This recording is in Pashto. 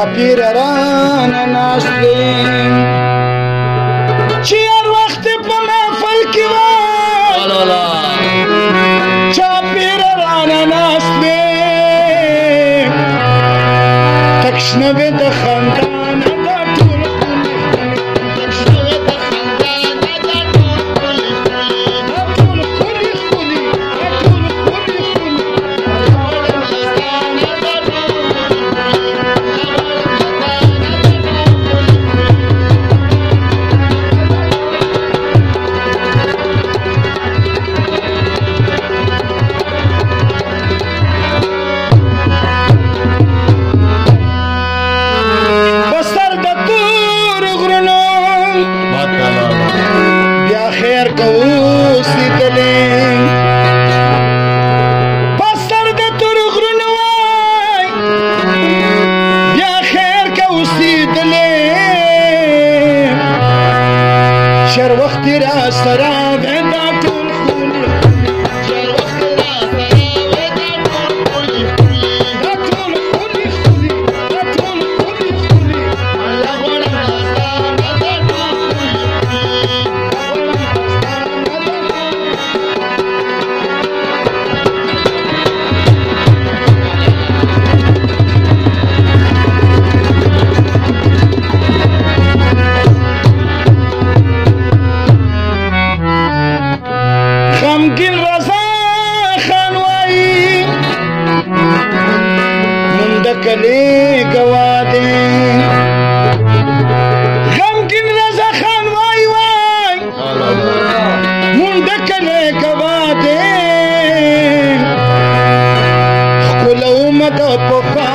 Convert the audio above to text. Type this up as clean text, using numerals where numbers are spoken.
چاپیر رانه ناست دی چې هر وخت په محفل کې وای چاپیر رانه ناست دی تک شنه وي د خندان دا ټول شر وقت را سرا ودا ټول خولي شر وقت را سرا ودا ټول خولي دا ټول خولي الله وړا دا ټول غمگین رضا خان وائی مندکلی گوادے غمگین رضا خان وائی مندکلی گوادے خکل امت پخوا